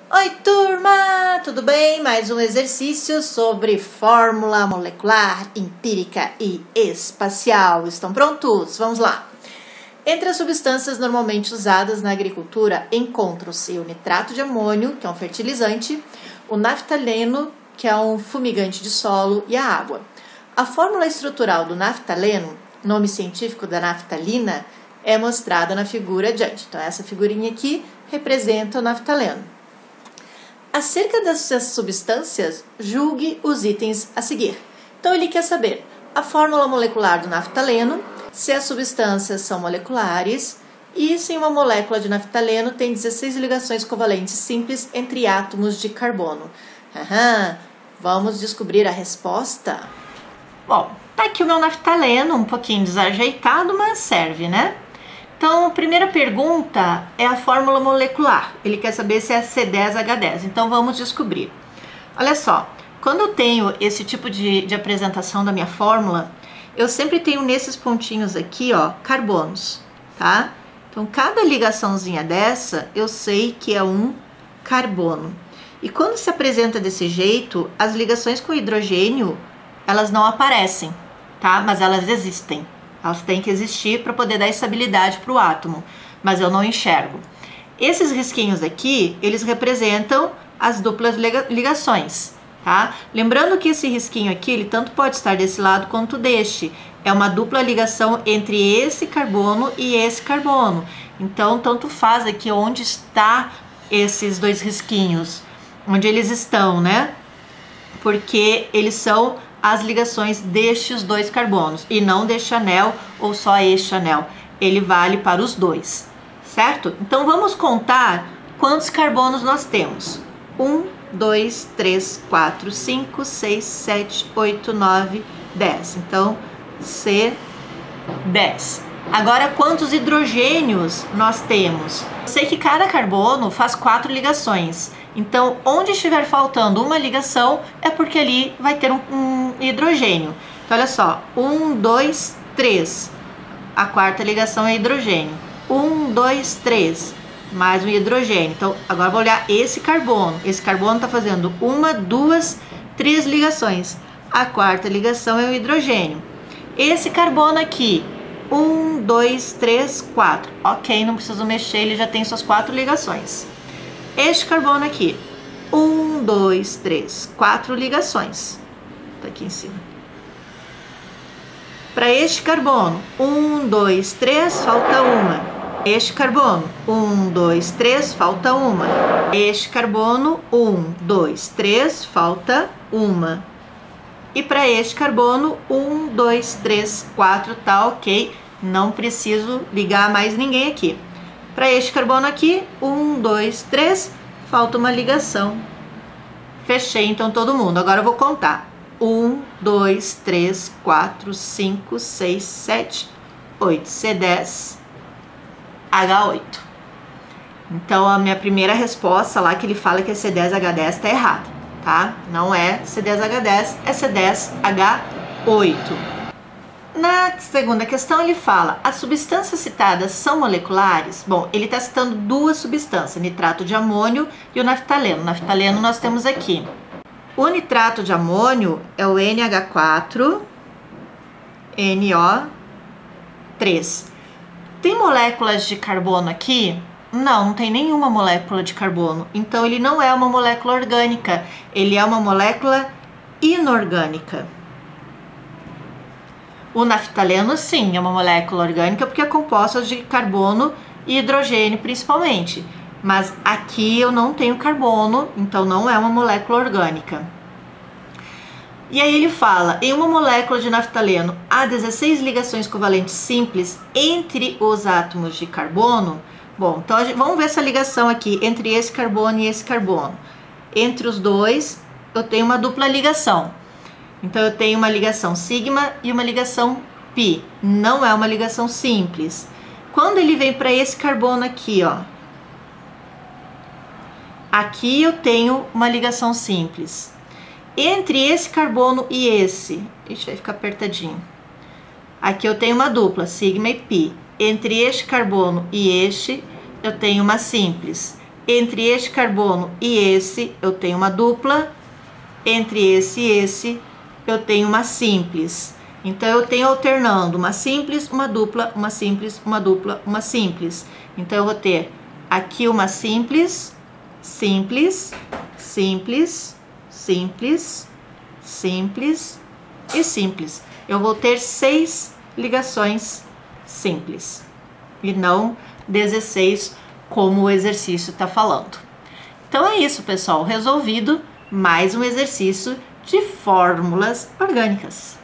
Oi, turma! Tudo bem? Mais um exercício sobre fórmula molecular, empírica e espacial. Estão prontos? Vamos lá! Entre as substâncias normalmente usadas na agricultura encontram-se o nitrato de amônio, que é um fertilizante, o naftaleno, que é um fumigante de solo, e a água. A fórmula estrutural do naftaleno, nome científico da naftalina, é mostrada na figura adiante. Então, essa figurinha aqui representa o naftaleno. Acerca dessas substâncias, julgue os itens a seguir. Então, ele quer saber a fórmula molecular do naftaleno, se as substâncias são moleculares e se uma molécula de naftaleno tem 16 ligações covalentes simples entre átomos de carbono. Vamos descobrir a resposta? Bom, tá aqui o meu naftaleno, um pouquinho desajeitado, mas serve, né? Então, a primeira pergunta é a fórmula molecular. Ele quer saber se é C10H10. Então, vamos descobrir. Olha só, quando eu tenho esse tipo de apresentação da minha fórmula, eu sempre tenho nesses pontinhos aqui, ó, carbonos, tá? Então, cada ligaçãozinha dessa, eu sei que é um carbono. E quando se apresenta desse jeito, as ligações com hidrogênio, elas não aparecem, tá? Mas elas existem. Elas têm que existir para poder dar estabilidade para o átomo, mas eu não enxergo. Esses risquinhos aqui, eles representam as duplas ligações, tá? Lembrando que esse risquinho aqui, ele tanto pode estar desse lado quanto deste. É uma dupla ligação entre esse carbono e esse carbono. Então, tanto faz aqui onde está esses dois risquinhos, onde eles estão, né? Porque eles são as ligações destes dois carbonos e não deste anel ou só este anel. Ele vale para os dois, certo? Então vamos contar quantos carbonos nós temos. 1, 2, 3, 4, 5, 6, 7, 8, 9, 10. Então, C10. Agora, quantos hidrogênios nós temos? Eu sei que cada carbono faz 4 ligações. Então, onde estiver faltando uma ligação, é porque ali vai ter um hidrogênio. Então, olha só, 1, 2, 3. A quarta ligação é hidrogênio. 1, 2, 3. Mais um hidrogênio. Então, agora vou olhar esse carbono. Esse carbono está fazendo 1, 2, 3 ligações. A quarta ligação é o hidrogênio. Esse carbono aqui, 1, 2, 3, 4. Ok, não preciso mexer, ele já tem suas 4 ligações. Este carbono aqui, 1, 2, 3, 4 ligações. Tá aqui em cima. Para este carbono, 1, 2, 3, falta uma. Este carbono, 1, 2, 3, falta uma. Este carbono, 1, 2, 3, falta uma. E para este carbono, 1, 2, 3, 4, tá ok. Não preciso ligar mais ninguém aqui. Para este carbono aqui, 1, 2, 3, falta uma ligação. Fechei então todo mundo. Agora eu vou contar. 1, 2, 3, 4, 5, 6, 7, 8. C10, H8. Então a minha primeira resposta lá que ele fala que é C10H10 tá errada, tá? Não é C10H10, é C10H8. Na segunda questão ele fala, as substâncias citadas são moleculares? Bom, ele está citando duas substâncias, nitrato de amônio e o naftaleno. O naftaleno nós temos aqui. O nitrato de amônio é o NH4, NO3. Tem moléculas de carbono aqui? Não, não tem nenhuma molécula de carbono. Então ele não é uma molécula orgânica, ele é uma molécula inorgânica. O naftaleno, sim, é uma molécula orgânica porque é composta de carbono e hidrogênio principalmente. Mas aqui eu não tenho carbono, então não é uma molécula orgânica. E aí ele fala, em uma molécula de naftaleno há 16 ligações covalentes simples entre os átomos de carbono. Bom, então vamos ver essa ligação aqui entre esse carbono e esse carbono. Entre os dois eu tenho uma dupla ligação. Então, eu tenho uma ligação sigma e uma ligação pi. Não é uma ligação simples. Quando ele vem para esse carbono aqui, ó. Aqui eu tenho uma ligação simples. Entre esse carbono e esse, ixi, vai ficar apertadinho. Aqui eu tenho uma dupla, sigma e pi. Entre este carbono e este, eu tenho uma simples. Entre este carbono e esse, eu tenho uma dupla. Entre esse e esse, eu tenho uma simples. Então, eu tenho alternando uma simples, uma dupla, uma simples, uma dupla, uma simples. Então, eu vou ter aqui uma simples, simples, simples, simples, simples e simples. Eu vou ter 6 ligações simples e não 16, como o exercício está falando. Então é isso, pessoal. Resolvido mais um exercício de fórmulas orgânicas.